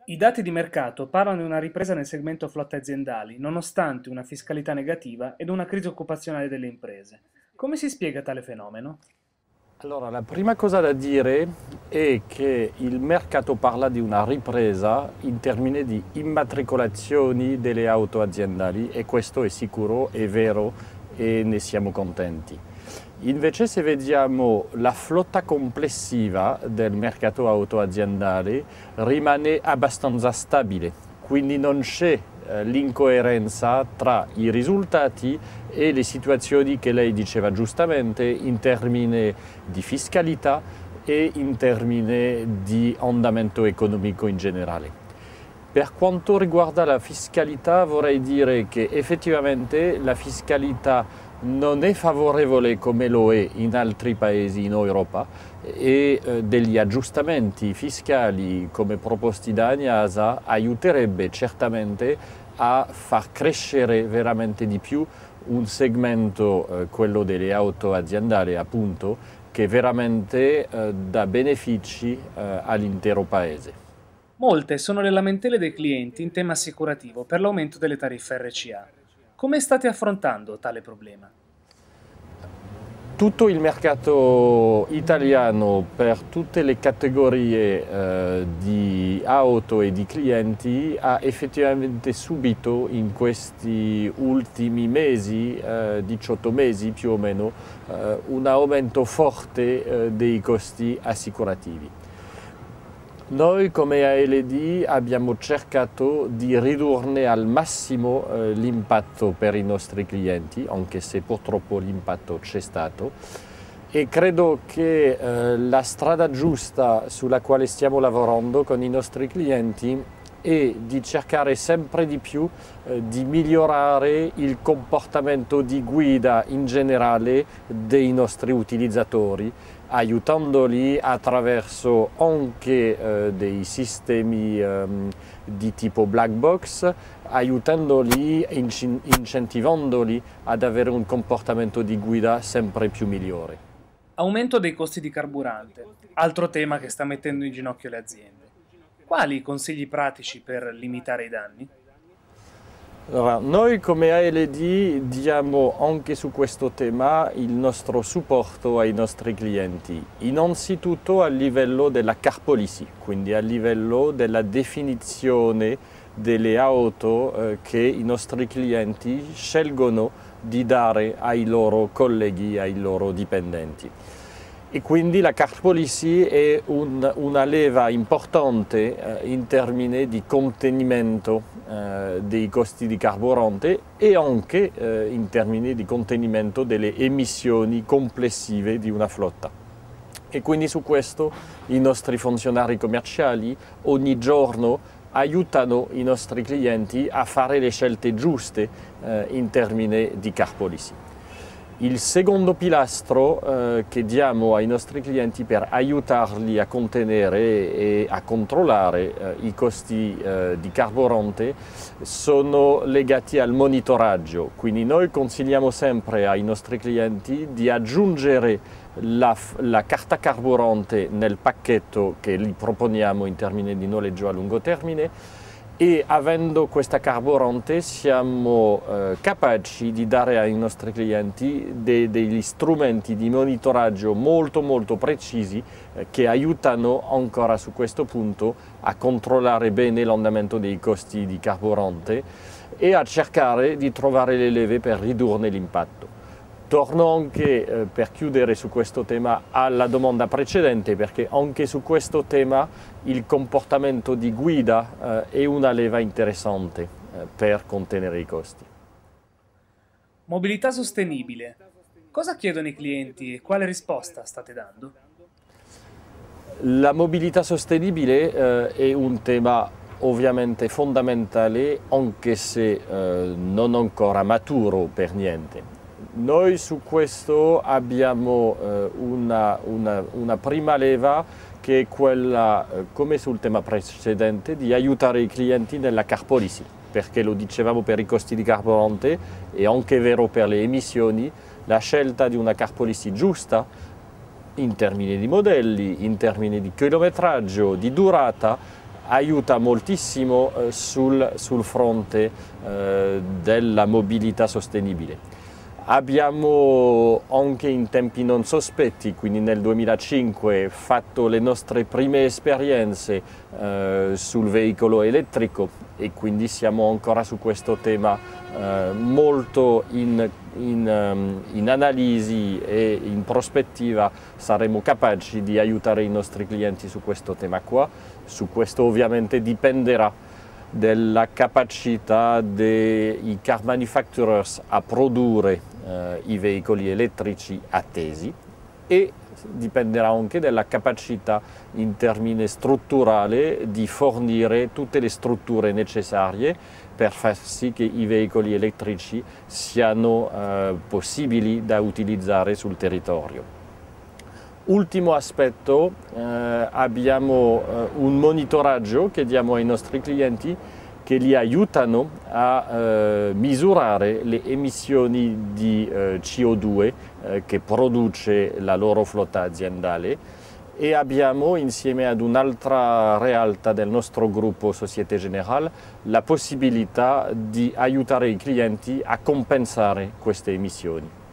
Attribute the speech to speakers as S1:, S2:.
S1: I dati di mercato parlano di una ripresa nel segmento flotte aziendali, nonostante una fiscalità negativa ed una crisi occupazionale delle imprese. Come si spiega tale fenomeno?
S2: Allora, la prima cosa da dire è che il mercato parla di una ripresa in termini di immatricolazioni delle auto aziendali e questo è sicuro, è vero e ne siamo contenti. Invece se vediamo la flotta complessiva del mercato auto aziendale rimane abbastanza stabile, quindi non c'è l'incoerenza tra i risultati e le situazioni che lei diceva giustamente in termini di fiscalità e in termini di andamento economico in generale. Per quanto riguarda la fiscalità vorrei dire che effettivamente la fiscalità non è favorevole come lo è in altri paesi in Europa e degli aggiustamenti fiscali come proposti da Agnasa aiuterebbe certamente a far crescere veramente di più un segmento, quello delle auto aziendali appunto, che veramente dà benefici all'intero Paese.
S1: Molte sono le lamentele dei clienti in tema assicurativo per l'aumento delle tariffe RCA. Come state affrontando tale problema?
S2: Tutto il mercato italiano per tutte le categorie di auto e di clienti ha effettivamente subito in questi ultimi mesi, 18 mesi più o meno, un aumento forte dei costi assicurativi. Noi come ALD abbiamo cercato di ridurne al massimo l'impatto per i nostri clienti, anche se purtroppo l'impatto c'è stato, e credo che la strada giusta sulla quale stiamo lavorando con i nostri clienti è di cercare sempre di più di migliorare il comportamento di guida in generale dei nostri utilizzatori, aiutandoli attraverso anche dei sistemi di tipo black box, aiutandoli, incentivandoli ad avere un comportamento di guida sempre più migliore.
S1: Aumento dei costi di carburante, altro tema che sta mettendo in ginocchio le aziende. Quali consigli pratici per limitare i danni?
S2: Allora, noi come ALD diamo anche su questo tema il nostro supporto ai nostri clienti, innanzitutto a livello della car policy, quindi a livello della definizione delle auto che i nostri clienti scelgono di dare ai loro colleghi, ai loro dipendenti. E quindi la car policy è una leva importante in termini di contenimento dei costi di carburante e anche in termini di contenimento delle emissioni complessive di una flotta. E quindi su questo i nostri funzionari commerciali ogni giorno aiutano i nostri clienti a fare le scelte giuste in termini di car policy. Il secondo pilastro che diamo ai nostri clienti per aiutarli a contenere e a controllare i costi di carburante sono legati al monitoraggio. Quindi noi consigliamo sempre ai nostri clienti di aggiungere la carta carburante nel pacchetto che gli proponiamo in termini di noleggio a lungo termine e avendo questa carburante siamo capaci di dare ai nostri clienti degli strumenti di monitoraggio molto precisi che aiutano ancora su questo punto a controllare bene l'andamento dei costi di carburante e a cercare di trovare le leve per ridurne l'impatto. Torno anche per chiudere su questo tema alla domanda precedente perché anche su questo tema il comportamento di guida è una leva interessante per contenere i costi.
S1: Mobilità sostenibile. Cosa chiedono i clienti e quale risposta state dando?
S2: La mobilità sostenibile è un tema ovviamente fondamentale anche se non ancora maturo per niente. Noi su questo abbiamo una prima leva che è quella, come sul tema precedente, di aiutare i clienti nella car policy, perché lo dicevamo per i costi di carburante e anche vero per le emissioni, la scelta di una car policy giusta in termini di modelli, in termini di chilometraggio, di durata, aiuta moltissimo sul fronte della mobilità sostenibile. Abbiamo anche in tempi non sospetti, quindi nel 2005, fatto le nostre prime esperienze sul veicolo elettrico e quindi siamo ancora su questo tema molto in analisi e in prospettiva saremo capaci di aiutare i nostri clienti su questo tema qua. Su questo ovviamente dipenderà della capacità dei car manufacturers a produrre i veicoli elettrici attesi e dipenderà anche dalla capacità in termini strutturale di fornire tutte le strutture necessarie per far sì che i veicoli elettrici siano possibili da utilizzare sul territorio. Ultimo aspetto, abbiamo un monitoraggio che diamo ai nostri clienti che li aiutano a misurare le emissioni di CO2 che produce la loro flotta aziendale e abbiamo insieme ad un'altra realtà del nostro gruppo Société Générale la possibilità di aiutare i clienti a compensare queste emissioni.